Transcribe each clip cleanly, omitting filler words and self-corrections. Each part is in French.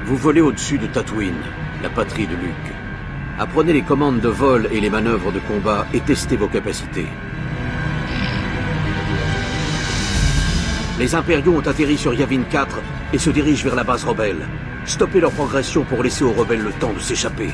Vous volez au-dessus de Tatooine, la patrie de Luke. Apprenez les commandes de vol et les manœuvres de combat et testez vos capacités. Les Impériaux ont atterri sur Yavin 4 et se dirigent vers la base rebelle. Stoppez leur progression pour laisser aux rebelles le temps de s'échapper.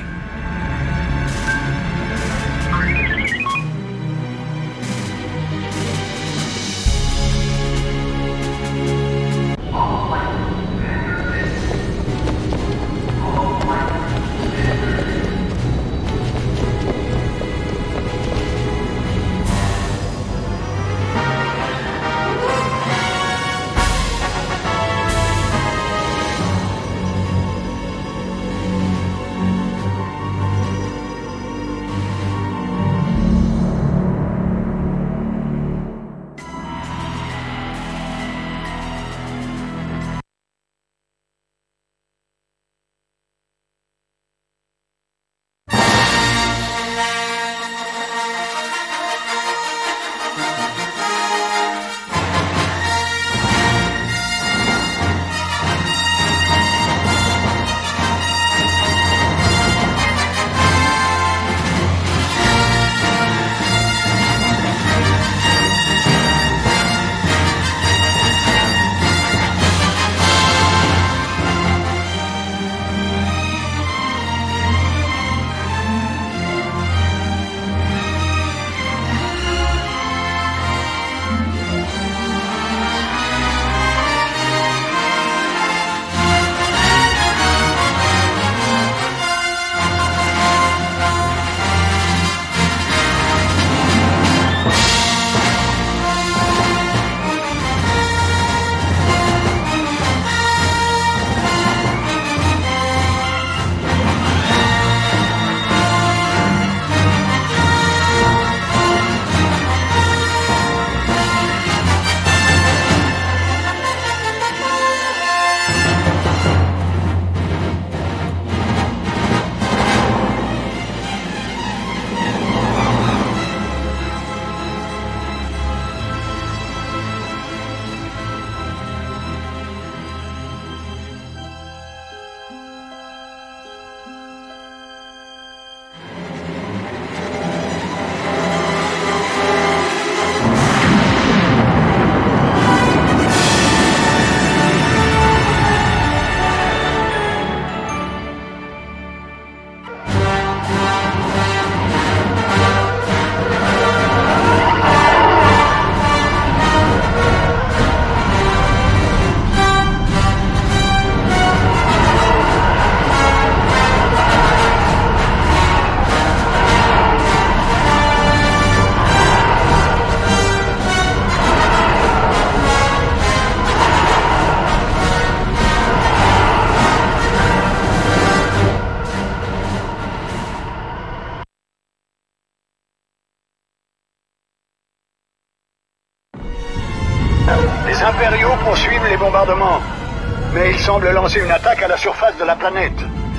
Les Impériaux poursuivent les bombardements, mais ils semblent lancer une attaque à la surface de la planète.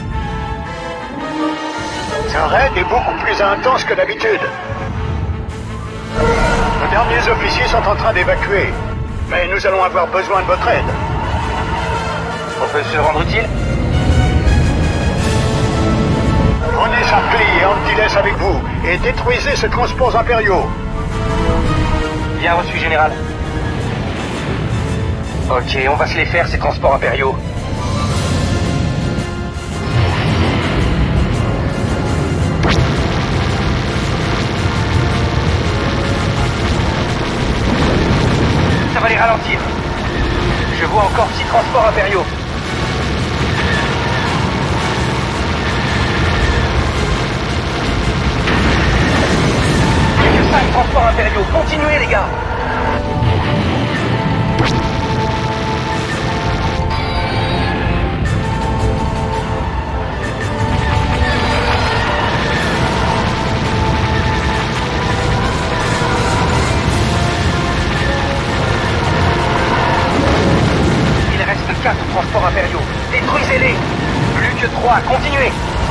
Ce raid est beaucoup plus intense que d'habitude. Nos derniers officiers sont en train d'évacuer, mais nous allons avoir besoin de votre aide. On peut se rendre utile? Prenez Sharpley et Antilles avec vous, et détruisez ces transports impériaux. Bien reçu, général. Ok, on va se les faire, ces transports impériaux. Ça va les ralentir. Je vois encore 6 transports impériaux. Plus que 5 transports impériaux. Continuez, les gars. Transports impériaux. Détruisez-les. Plus que 3. Continuez.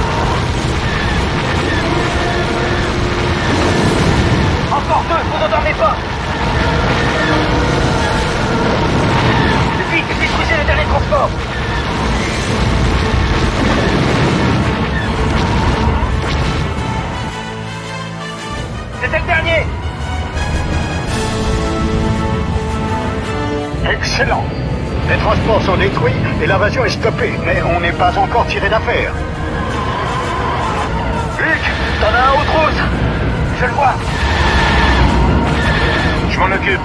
Encore 2. Vous endormez pas. Vite, détruisez le dernier transport. sont détruits et l'invasion est stoppée, mais on n'est pas encore tiré d'affaire. Luc, t'en as un aux trousses. Je le vois. Je m'en occupe.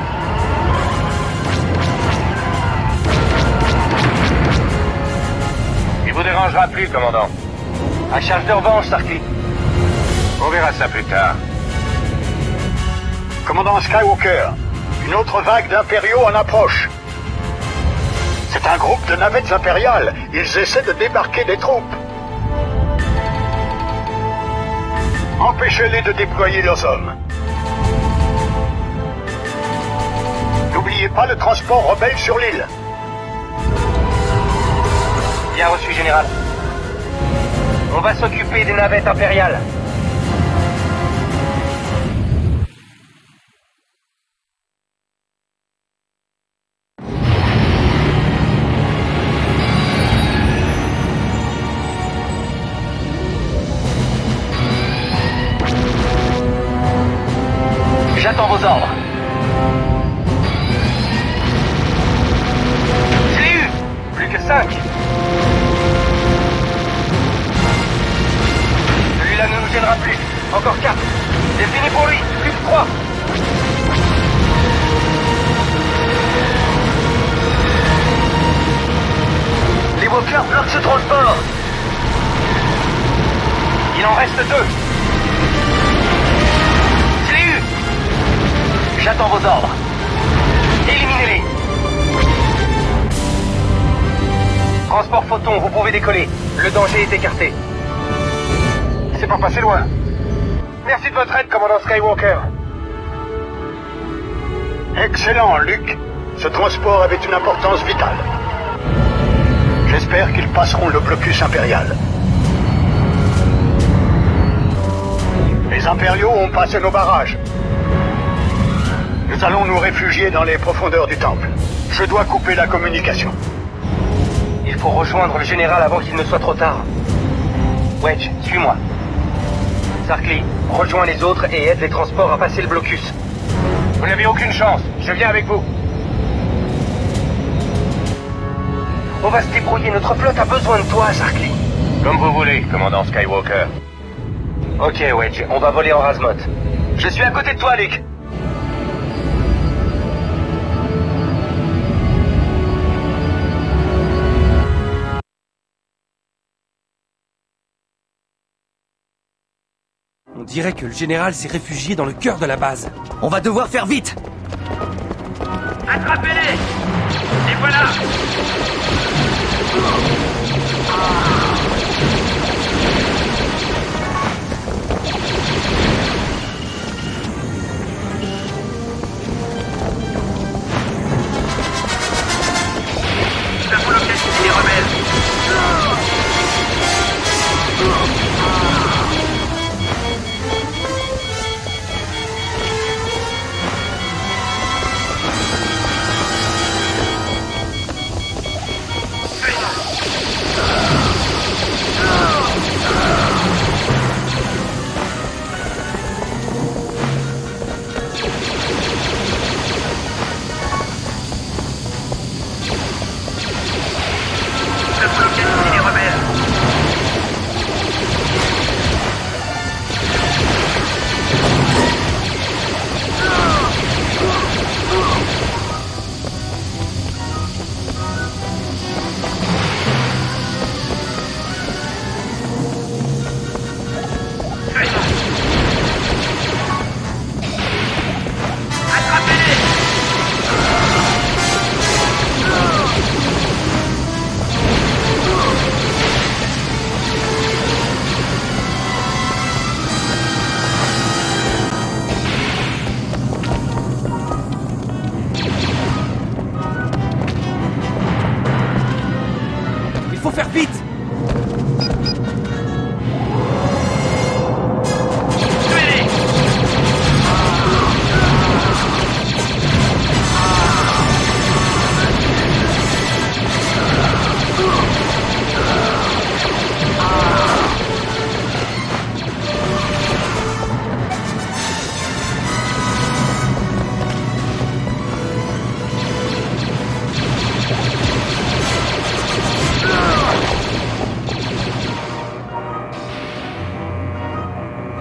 Il vous dérangera plus, commandant. À charge de revanche, Starkey. On verra ça plus tard. Commandant Skywalker, une autre vague d'impériaux en approche. C'est un groupe de navettes impériales. Ils essaient de débarquer des troupes. Empêchez-les de déployer leurs hommes. N'oubliez pas le transport rebelle sur l'île. Bien reçu, général. On va s'occuper des navettes impériales. J'attends vos ordres. Je l'ai eu! Plus que 5. Celui-là ne nous gênera plus. Encore 4. C'est fini pour lui. Plus que 3. Les walkers bloquent ce transport. Il en reste 2. Je l'ai eu! J'attends vos ordres. Éliminez-les. Transport photon, vous pouvez décoller. Le danger est écarté. C'est pas passé loin. Merci de votre aide, commandant Skywalker. Excellent, Luke. Ce transport avait une importance vitale. J'espère qu'ils passeront le blocus impérial. Les impériaux ont passé nos barrages. Nous allons nous réfugier dans les profondeurs du temple. Je dois couper la communication. Il faut rejoindre le général avant qu'il ne soit trop tard. Wedge, suis-moi. Starkey, rejoins les autres et aide les transports à passer le blocus. Vous n'avez aucune chance. Je viens avec vous. On va se débrouiller, notre flotte a besoin de toi, Starkey. Comme vous voulez, commandant Skywalker. Ok, Wedge, on va voler en Razmot. Je suis à côté de toi, Luke. On dirait que le général s'est réfugié dans le cœur de la base. On va devoir faire vite. Attrapez-les! Et voilà! Ça faut localiser les rebelles.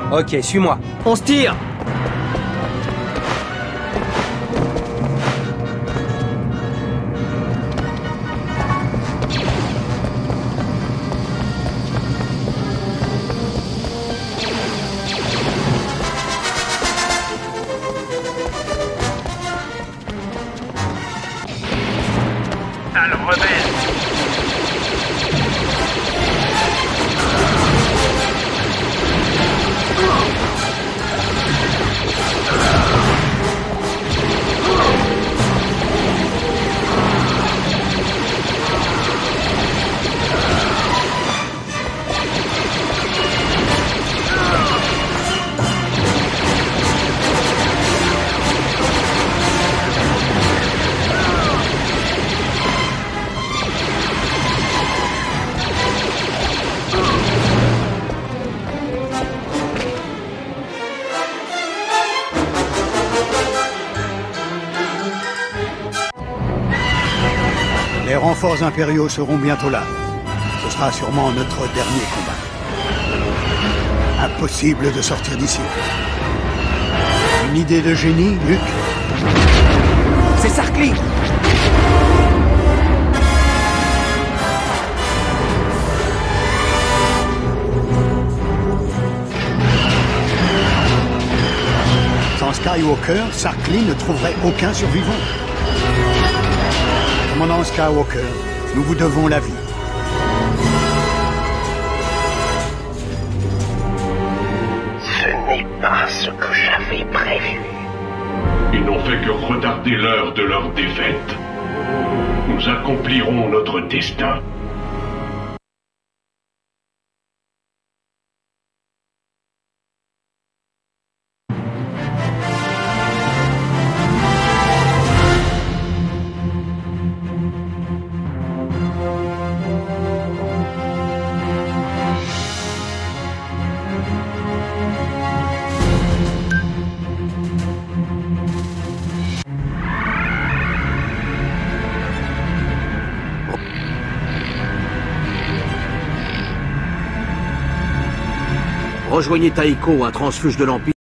Ok, suis-moi. On se tire! Sale rebelle! Les renforts impériaux seront bientôt là. Ce sera sûrement notre dernier combat. Impossible de sortir d'ici. Une idée de génie, Luke? C'est Sarkly! Sans Skywalker, Sarkly ne trouverait aucun survivant. Commandant Skywalker, nous vous devons la vie. Ce n'est pas ce que j'avais prévu. Ils n'ont fait que retarder l'heure de leur défaite. Nous accomplirons notre destin. Rejoignez Taiko, un transfuge de l'Empire.